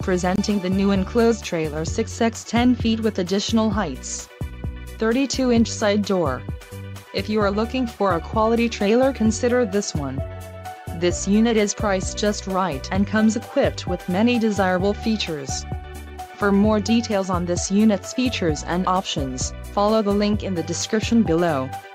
Presenting the new enclosed trailer 6x 10 feet with additional heights. 32-inch side door. If you are looking for a quality trailer, consider this one. This unit is priced just right and comes equipped with many desirable features. For more details on this unit's features and options, follow the link in the description below.